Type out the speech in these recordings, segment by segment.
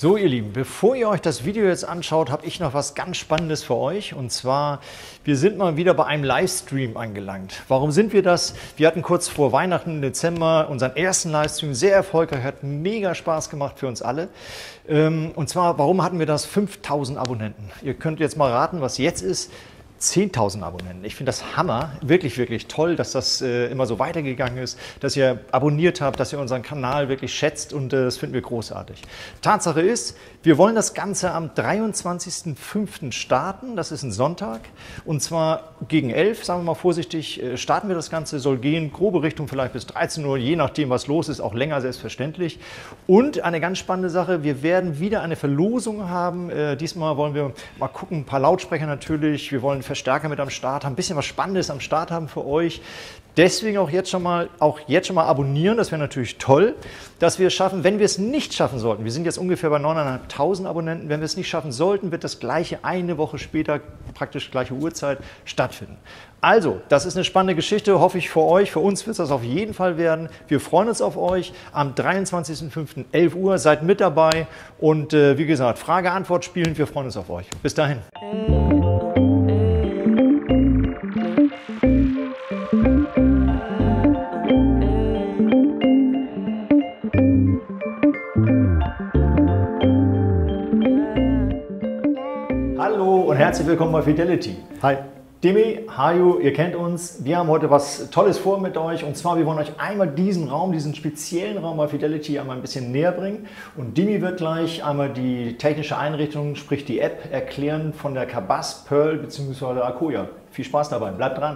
So ihr Lieben, bevor ihr euch das Video jetzt anschaut, habe ich noch was ganz Spannendes für euch. Und zwar, wir sind mal wieder bei einem Livestream angelangt. Warum sind wir das? Wir hatten kurz vor Weihnachten im Dezember unseren ersten Livestream, sehr erfolgreich, hat mega Spaß gemacht für uns alle. Und zwar, warum hatten wir das? 5000 Abonnenten. Ihr könnt jetzt mal raten, was jetzt ist. 10.000 Abonnenten. Ich finde das Hammer, wirklich, wirklich toll, dass das immer so weitergegangen ist, dass ihr abonniert habt, dass ihr unseren Kanal wirklich schätzt und das finden wir großartig. Tatsache ist, wir wollen das Ganze am 23.05. starten, das ist ein Sonntag und zwar gegen 11, sagen wir mal vorsichtig, starten wir das Ganze, soll gehen, grobe Richtung vielleicht bis 13 Uhr, je nachdem was los ist, auch länger selbstverständlich. Und eine ganz spannende Sache, wir werden wieder eine Verlosung haben, diesmal wollen wir mal gucken, ein paar Lautsprecher natürlich, wir wollen Verstärker mit am Start haben, ein bisschen was Spannendes am Start haben für euch. Deswegen auch jetzt schon mal abonnieren, das wäre natürlich toll, dass wir es schaffen, wenn wir es nicht schaffen sollten. Wir sind jetzt ungefähr bei 9.500 Abonnenten. Wenn wir es nicht schaffen sollten, wird das gleiche eine Woche später, praktisch gleiche Uhrzeit, stattfinden. Also, das ist eine spannende Geschichte, hoffe ich für euch. Für uns wird es das auf jeden Fall werden. Wir freuen uns auf euch am 23.05. 11 Uhr. Seid mit dabei und wie gesagt, Frage-Antwort spielen. Wir freuen uns auf euch. Bis dahin. Hallo und herzlich willkommen bei Fidelity. Hi. Dimi, Hajo, ihr kennt uns. Wir haben heute was Tolles vor mit euch und zwar, wir wollen euch einmal diesen Raum, diesen speziellen Raum bei Fidelity einmal ein bisschen näher bringen und Dimi wird gleich einmal die technische Einrichtung, sprich die App, erklären von der Kabas, Pearl bzw. Akoya. Viel Spaß dabei, bleibt dran.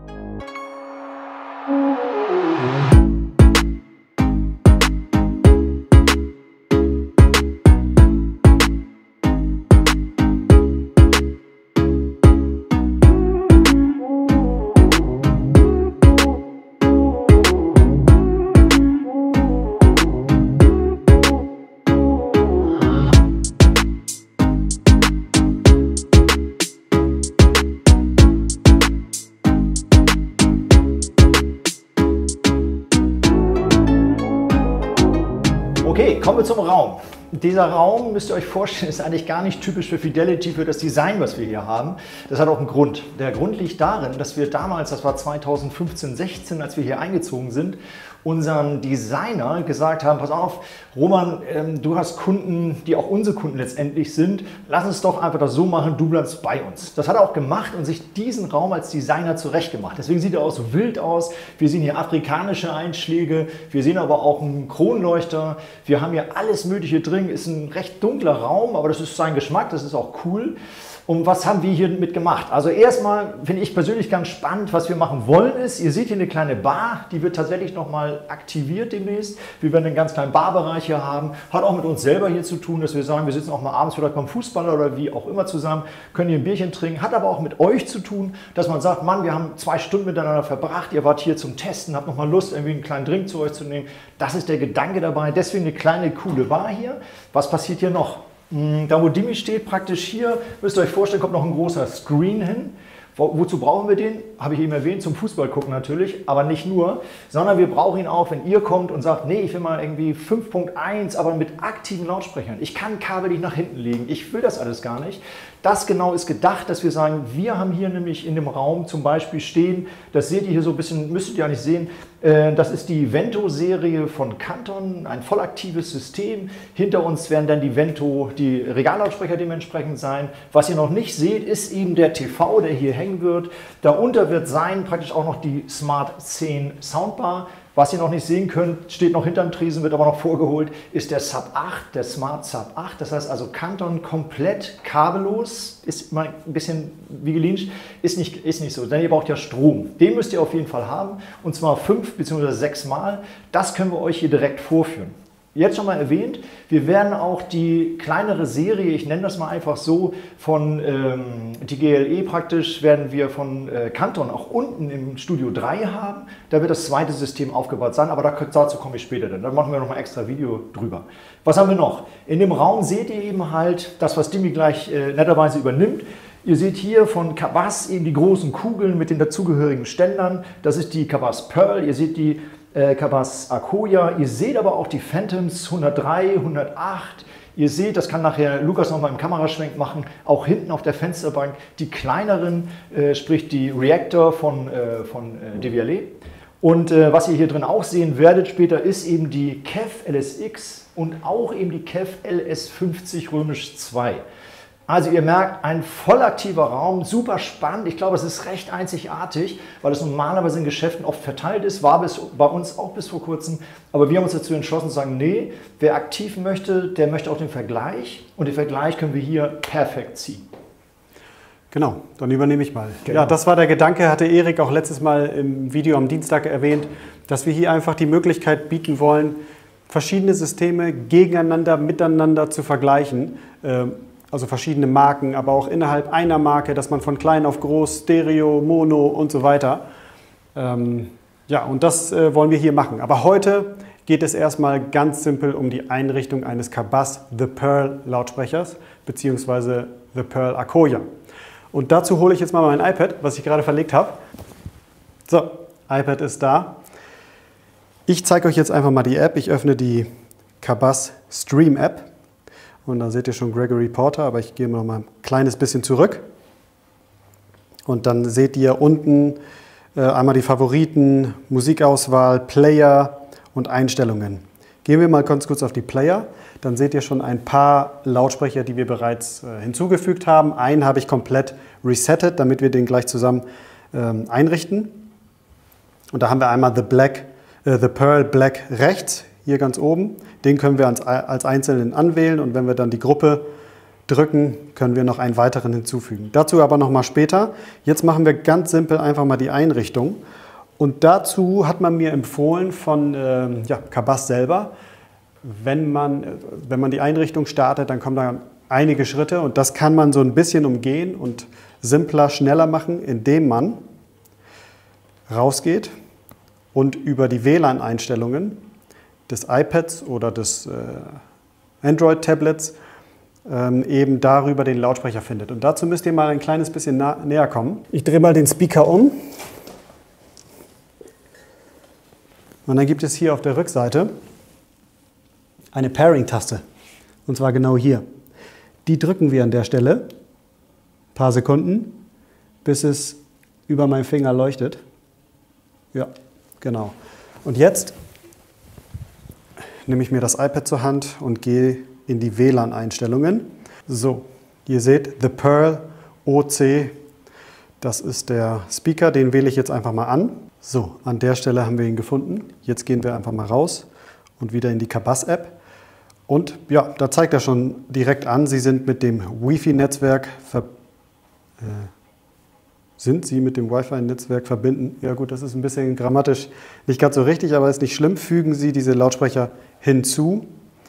Okay, kommen wir zum Raum. Dieser Raum, müsst ihr euch vorstellen, ist eigentlich gar nicht typisch für Fidelity, für das Design, was wir hier haben. Das hat auch einen Grund. Der Grund liegt darin, dass wir damals, das war 2015, 16, als wir hier eingezogen sind, unseren Designer gesagt haben, pass auf, Roman, du hast Kunden, die auch unsere Kunden letztendlich sind, lass uns doch einfach das so machen, du bleibst bei uns. Das hat er auch gemacht und sich diesen Raum als Designer zurechtgemacht. Deswegen sieht er auch so wild aus. Wir sehen hier afrikanische Einschläge, wir sehen aber auch einen Kronleuchter, wir haben hier alles Mögliche drin, ist ein recht dunkler Raum, aber das ist sein Geschmack, das ist auch cool. Und was haben wir hier mit gemacht? Also erstmal finde ich persönlich ganz spannend, was wir machen wollen ist, ihr seht hier eine kleine Bar, die wird tatsächlich nochmal aktiviert demnächst. Wir werden einen ganz kleinen Barbereich hier haben, hat auch mit uns selber hier zu tun, dass wir sagen, wir sitzen auch mal abends vielleicht beim Fußballer oder wie auch immer zusammen, können hier ein Bierchen trinken, hat aber auch mit euch zu tun, dass man sagt, Mann, wir haben 2 Stunden miteinander verbracht, ihr wart hier zum Testen, habt nochmal Lust, irgendwie einen kleinen Drink zu euch zu nehmen. Das ist der Gedanke dabei, deswegen eine kleine, coole Bar hier. Was passiert hier noch? Da wo Dimi steht, praktisch hier, müsst ihr euch vorstellen, kommt noch ein großer Screen hin. Wozu brauchen wir den? Habe ich eben erwähnt, zum Fußball gucken natürlich, aber nicht nur, sondern wir brauchen ihn auch, wenn ihr kommt und sagt, nee, ich will mal irgendwie 5.1, aber mit aktiven Lautsprechern. Ich kann Kabel nicht nach hinten legen, ich will das alles gar nicht. Das genau ist gedacht, dass wir sagen, wir haben hier nämlich in dem Raum zum Beispiel stehen, das seht ihr hier so ein bisschen, müsstet ihr ja nicht sehen, das ist die Vento-Serie von Canton, ein vollaktives System. Hinter uns werden dann die Regallautsprecher dementsprechend sein. Was ihr noch nicht seht, ist eben der TV, der hier hängen wird. Darunter wird sein praktisch auch noch die Smart 10 Soundbar. Was ihr noch nicht sehen könnt, steht noch hinterm Tresen, wird aber noch vorgeholt, ist der Sub 8, der Smart Sub 8. Das heißt also Canton komplett kabellos, ist mal ein bisschen wie gelinscht, ist nicht so, denn ihr braucht ja Strom. Den müsst ihr auf jeden Fall haben und zwar 5 bzw. 6 Mal. Das können wir euch hier direkt vorführen. Jetzt schon mal erwähnt, wir werden auch die kleinere Serie, ich nenne das mal einfach so, von die GLE praktisch, werden wir von Canton auch unten im Studio 3 haben. Da wird das zweite System aufgebaut sein, aber dazu komme ich später dann. Da machen wir nochmal extra Video drüber. Was haben wir noch? In dem Raum seht ihr eben halt das, was Dimi gleich netterweise übernimmt. Ihr seht hier von Kabas eben die großen Kugeln mit den dazugehörigen Ständern. Das ist die Kabas Pearl. Ihr seht die Kabas Akoya. Ihr seht aber auch die Phantoms 103, 108. Ihr seht, das kann nachher Lukas nochmal im Kameraschwenk machen, auch hinten auf der Fensterbank die kleineren, sprich die Reactor von Devialet. Und was ihr hier drin auch sehen werdet später, ist eben die KEF LSX und auch eben die KEF LS50 II. Also ihr merkt, ein vollaktiver Raum, super spannend. Ich glaube, es ist recht einzigartig, weil es normalerweise in Geschäften oft verteilt ist, war bei uns auch bis vor kurzem. Aber wir haben uns dazu entschlossen zu sagen, nee, wer aktiv möchte, der möchte auch den Vergleich. Und den Vergleich können wir hier perfekt ziehen. Genau, dann übernehme ich mal. Genau. Ja, das war der Gedanke, hatte Erik auch letztes Mal im Video am Dienstag erwähnt, dass wir hier einfach die Möglichkeit bieten wollen, verschiedene Systeme gegeneinander, miteinander zu vergleichen. Also verschiedene Marken, aber auch innerhalb einer Marke, dass man von klein auf groß, Stereo, Mono und so weiter. Ja, und das wollen wir hier machen. Aber heute geht es erstmal ganz simpel um die Einrichtung eines Cabas The Pearl Lautsprechers bzw. The Pearl Akoya. Und dazu hole ich jetzt mal mein iPad, was ich gerade verlegt habe. So, iPad ist da. Ich zeige euch jetzt einfach mal die App. Ich öffne die Cabas Stream App. Und da seht ihr schon Gregory Porter, aber ich gehe noch mal ein kleines bisschen zurück. Und dann seht ihr unten einmal die Favoriten, Musikauswahl, Player und Einstellungen. Gehen wir mal ganz kurz auf die Player. Dann seht ihr schon ein paar Lautsprecher, die wir bereits hinzugefügt haben. Einen habe ich komplett resettet, damit wir den gleich zusammen einrichten. Und da haben wir einmal The Pearl Black rechts, hier ganz oben. Den können wir als einzelnen anwählen und wenn wir dann die Gruppe drücken, können wir noch einen weiteren hinzufügen. Dazu aber noch mal später. Jetzt machen wir ganz simpel einfach mal die Einrichtung. Und dazu hat man mir empfohlen von Cabas selber, wenn man die Einrichtung startet, dann kommen da einige Schritte und das kann man so ein bisschen umgehen und simpler, schneller machen, indem man rausgeht und über die WLAN-Einstellungen des iPads oder des Android-Tablets eben darüber den Lautsprecher findet. Und dazu müsst ihr mal ein kleines bisschen näher kommen. Ich drehe mal den Speaker um. Und dann gibt es hier auf der Rückseite eine Pairing-Taste. Und zwar genau hier. Die drücken wir an der Stelle ein paar Sekunden, bis es über meinen Finger leuchtet. Ja, genau. Und jetzt nehme ich mir das iPad zur Hand und gehe in die WLAN-Einstellungen. So, ihr seht The Pearl OC, das ist der Speaker, den wähle ich jetzt einfach mal an. So, an der Stelle haben wir ihn gefunden. Jetzt gehen wir einfach mal raus und wieder in die Cabas-App. Und ja, da zeigt er schon direkt an, Sie sind mit dem Wi-Fi-Netzwerk verbinden. Ja gut, das ist ein bisschen grammatisch nicht ganz so richtig, aber ist nicht schlimm. Fügen Sie diese Lautsprecher hinzu.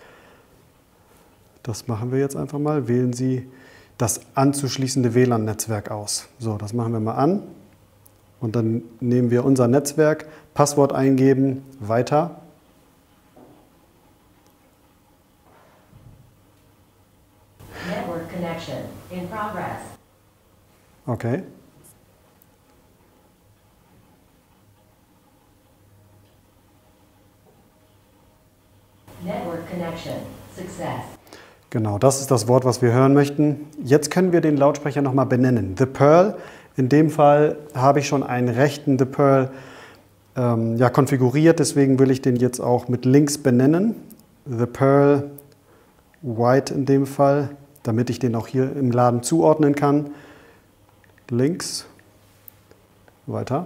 Das machen wir jetzt einfach mal. Wählen Sie das anzuschließende WLAN-Netzwerk aus. So, das machen wir mal an. Und dann nehmen wir unser Netzwerk, Passwort eingeben, weiter. Network connection in progress. Okay. Network connection. Success. Genau, das ist das Wort, was wir hören möchten. Jetzt können wir den Lautsprecher nochmal benennen. The Pearl, in dem Fall habe ich schon einen rechten The Pearl konfiguriert, deswegen will ich den jetzt auch mit links benennen. The Pearl White in dem Fall, damit ich den auch hier im Laden zuordnen kann. Links, weiter.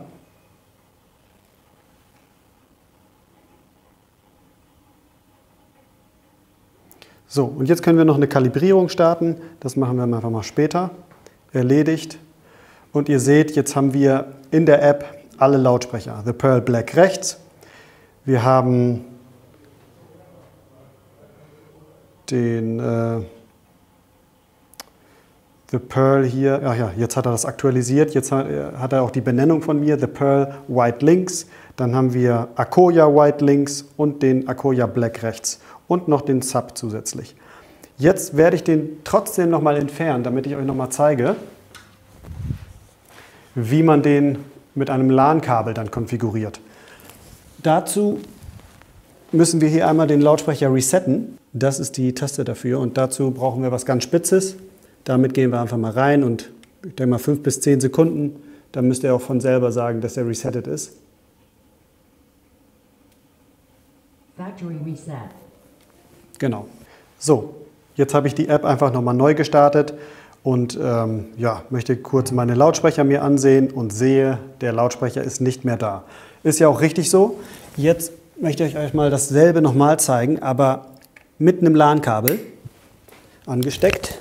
So, und jetzt können wir noch eine Kalibrierung starten. Das machen wir einfach mal später. Erledigt. Und ihr seht, jetzt haben wir in der App alle Lautsprecher. The Pearl Black rechts. Wir haben den The Pearl hier. Ach ja, jetzt hat er das aktualisiert. Jetzt hat er auch die Benennung von mir. The Pearl White links. Dann haben wir Akoya White links und den Akoya Black rechts. Und noch den Sub zusätzlich. Jetzt werde ich den trotzdem nochmal entfernen, damit ich euch nochmal zeige, wie man den mit einem LAN-Kabel dann konfiguriert. Dazu müssen wir hier einmal den Lautsprecher resetten. Das ist die Taste dafür und dazu brauchen wir was ganz Spitzes. Damit gehen wir einfach mal rein und ich denke mal 5 bis 10 Sekunden. Dann müsst ihr auch von selber sagen, dass er resettet ist. Factory reset. Genau. So, jetzt habe ich die App einfach nochmal neu gestartet und ja, möchte kurz meine Lautsprecher mir ansehen und sehe, der Lautsprecher ist nicht mehr da. Ist ja auch richtig so. Jetzt möchte ich euch mal dasselbe nochmal zeigen, aber mit einem LAN-Kabel angesteckt.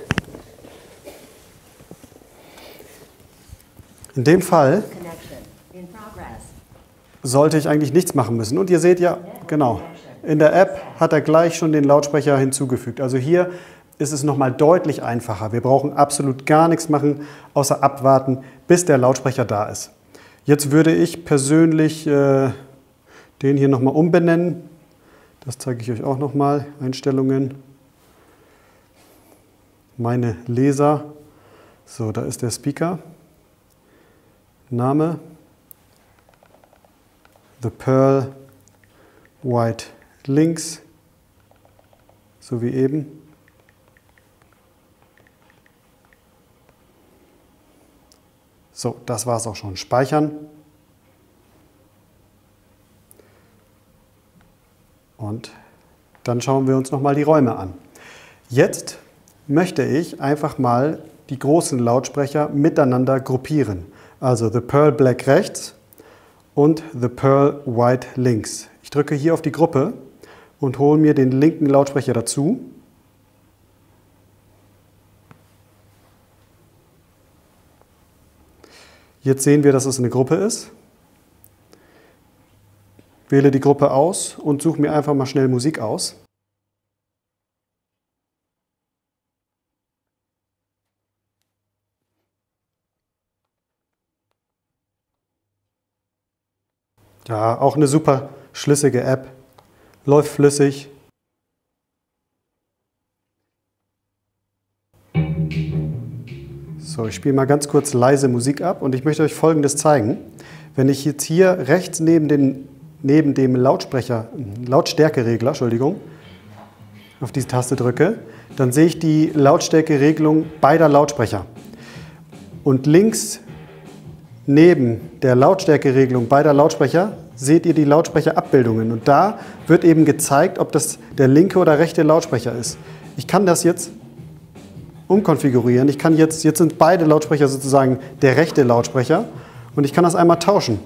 In dem Fall Connection in progress. sollte ich eigentlich nichts machen müssen. Und ihr seht ja, genau, in der App hat er gleich schon den Lautsprecher hinzugefügt. Also hier ist es nochmal deutlich einfacher. Wir brauchen absolut gar nichts machen, außer abwarten, bis der Lautsprecher da ist. Jetzt würde ich persönlich den hier nochmal umbenennen. Das zeige ich euch auch nochmal. Einstellungen. Meine Leser. So, da ist der Speaker. Name. The Pearl White Links. So wie eben. So, das war es auch schon. Speichern. Und dann schauen wir uns nochmal die Räume an. Jetzt möchte ich einfach mal die großen Lautsprecher miteinander gruppieren. Also The Pearl Black rechts und The Pearl White links. Ich drücke hier auf die Gruppe und hole mir den linken Lautsprecher dazu. Jetzt sehen wir, dass es eine Gruppe ist. Wähle die Gruppe aus und suche mir einfach mal schnell Musik aus. Ja, auch eine super schlüssige App. Läuft flüssig. So, ich spiele mal ganz kurz leise Musik ab und ich möchte euch Folgendes zeigen. Wenn ich jetzt hier rechts neben dem Lautstärkeregler, auf diese Taste drücke, dann sehe ich die Lautstärkeregelung beider Lautsprecher. Und links neben der Lautstärkeregelung beider Lautsprecher seht ihr die Lautsprecherabbildungen. Und da wird eben gezeigt, ob das der linke oder rechte Lautsprecher ist. Ich kann das jetzt umkonfigurieren. Jetzt sind beide Lautsprecher sozusagen der rechte Lautsprecher und ich kann das einmal tauschen.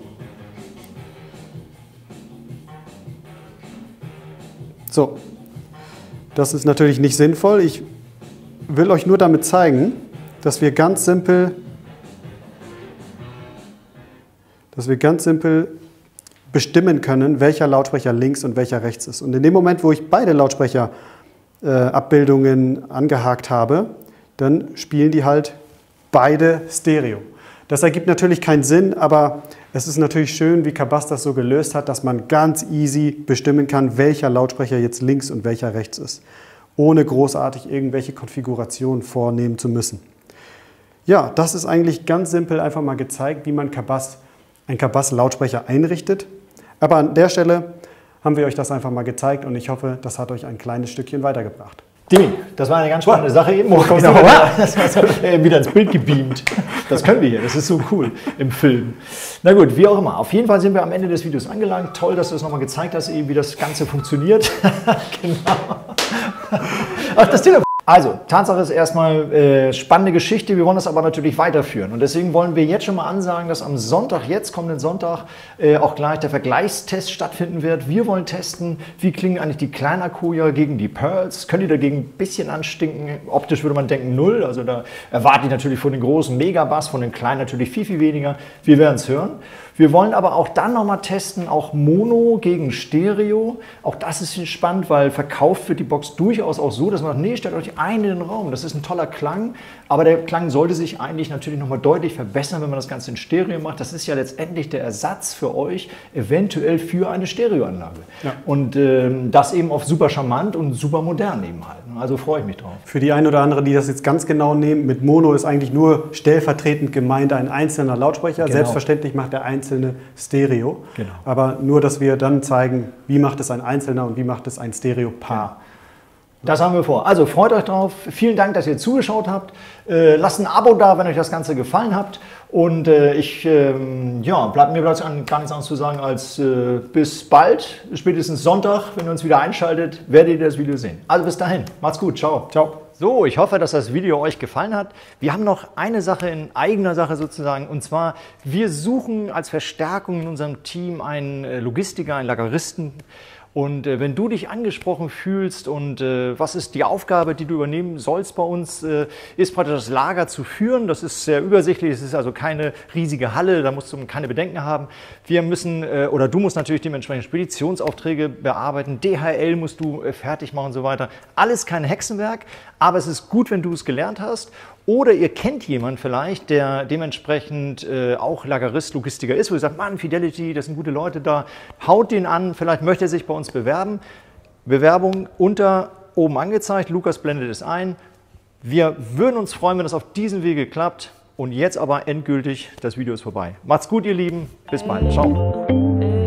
So, das ist natürlich nicht sinnvoll. Ich will euch nur damit zeigen, dass wir ganz simpel bestimmen können, welcher Lautsprecher links und welcher rechts ist. Und in dem Moment, wo ich beide Lautsprecherabbildungen angehakt habe, dann spielen die halt beide Stereo. Das ergibt natürlich keinen Sinn, aber es ist natürlich schön, wie Cabas das so gelöst hat, dass man ganz easy bestimmen kann, welcher Lautsprecher jetzt links und welcher rechts ist, ohne großartig irgendwelche Konfigurationen vornehmen zu müssen. Ja, das ist eigentlich ganz simpel einfach mal gezeigt, wie man einen Cabas-Lautsprecher einrichtet. Aber an der Stelle haben wir euch das einfach mal gezeigt und ich hoffe, das hat euch ein kleines Stückchen weitergebracht. Dimi, das war eine ganz spannende Sache eben. Das war so, wieder ins Bild gebeamt. Das können wir hier, das ist so cool im Film. Na gut, wie auch immer. Auf jeden Fall sind wir am Ende des Videos angelangt. Toll, dass du es nochmal gezeigt hast, eben, wie das Ganze funktioniert. Genau. Ach, das Telefon. Also, Tatsache ist erstmal spannende Geschichte, wir wollen das aber natürlich weiterführen. Und deswegen wollen wir jetzt schon mal ansagen, dass am Sonntag, jetzt kommenden Sonntag, auch gleich der Vergleichstest stattfinden wird. Wir wollen testen, wie klingen eigentlich die Klein-Akuja gegen die Pearls. Können die dagegen ein bisschen anstinken? Optisch würde man denken 0, also da erwarte ich natürlich von den großen Megabass, von den kleinen natürlich viel, viel weniger. Wir werden es hören. Wir wollen aber auch dann nochmal testen, auch Mono gegen Stereo. Auch das ist spannend, weil verkauft wird die Box durchaus auch so, dass man sagt, nee, stellt euch ein in den Raum. Das ist ein toller Klang, aber der Klang sollte sich eigentlich natürlich nochmal deutlich verbessern, wenn man das Ganze in Stereo macht. Das ist ja letztendlich der Ersatz für euch, eventuell für eine Stereoanlage. Ja. Und das eben auf super charmant und super modern eben halt. Also freue ich mich drauf. Für die einen oder anderen, die das jetzt ganz genau nehmen, mit Mono ist eigentlich nur stellvertretend gemeint ein einzelner Lautsprecher. Genau. Selbstverständlich macht der einzelne einzelne Stereo. Genau. Aber nur, dass wir dann zeigen, wie macht es ein Einzelner und wie macht es ein Stereopaar. Das haben wir vor. Also freut euch drauf. Vielen Dank, dass ihr zugeschaut habt. Lasst ein Abo da, wenn euch das Ganze gefallen hat. Und mir bleibt gar nichts anderes zu sagen als bis bald. Spätestens Sonntag, wenn ihr uns wieder einschaltet, werdet ihr das Video sehen. Also bis dahin. Macht's gut. Ciao. Ciao. So, ich hoffe, dass das Video euch gefallen hat. Wir haben noch eine Sache in eigener Sache sozusagen. Und zwar, wir suchen als Verstärkung in unserem Team einen Logistiker, einen Lageristen. Und wenn du dich angesprochen fühlst und was ist die Aufgabe, die du übernehmen sollst bei uns, ist praktisch das Lager zu führen. Das ist sehr übersichtlich, es ist also keine riesige Halle, da musst du keine Bedenken haben. Wir müssen, oder du musst natürlich dementsprechend Speditionsaufträge bearbeiten, DHL musst du fertig machen und so weiter. Alles kein Hexenwerk, aber es ist gut, wenn du es gelernt hast. Oder ihr kennt jemanden vielleicht, der dementsprechend auch Lagerist, Logistiker ist, wo ihr sagt, Mann, Fidelity, das sind gute Leute da, haut den an, vielleicht möchte er sich bei uns bewerben. Bewerbung unter oben angezeigt, Lukas blendet es ein. Wir würden uns freuen, wenn das auf diesem Wege klappt. Und jetzt aber endgültig, das Video ist vorbei. Macht's gut, ihr Lieben, bis bald, ciao.